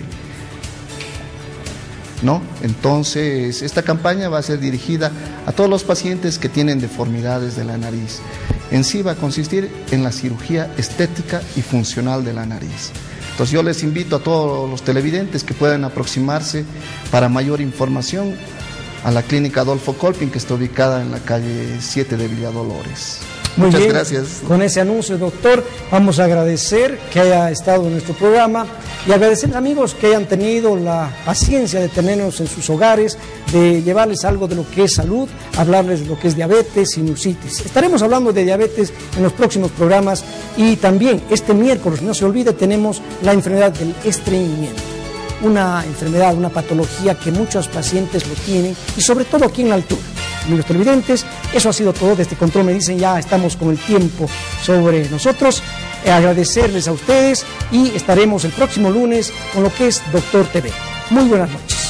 ¿no? Entonces, esta campaña va a ser dirigida a todos los pacientes que tienen deformidades de la nariz. En sí va a consistir en la cirugía estética y funcional de la nariz. Entonces yo les invito a todos los televidentes que puedan aproximarse para mayor información a la clínica Adolfo Colpin, que está ubicada en la calle 7 de Villa Dolores. Muchas gracias. Con ese anuncio, doctor, vamos a agradecer que haya estado en nuestro programa y agradecer, amigos, que hayan tenido la paciencia de tenernos en sus hogares, de llevarles algo de lo que es salud, hablarles de lo que es diabetes, sinusitis. Estaremos hablando de diabetes en los próximos programas y también este miércoles, no se olvide, tenemos la enfermedad del estreñimiento. Una enfermedad, una patología que muchos pacientes lo tienen y sobre todo aquí en la altura. Amigos televidentes, eso ha sido todo de este control. Me dicen ya estamos con el tiempo sobre nosotros. agradecerles a ustedes y estaremos el próximo lunes con lo que es Doctor TV. Muy buenas noches.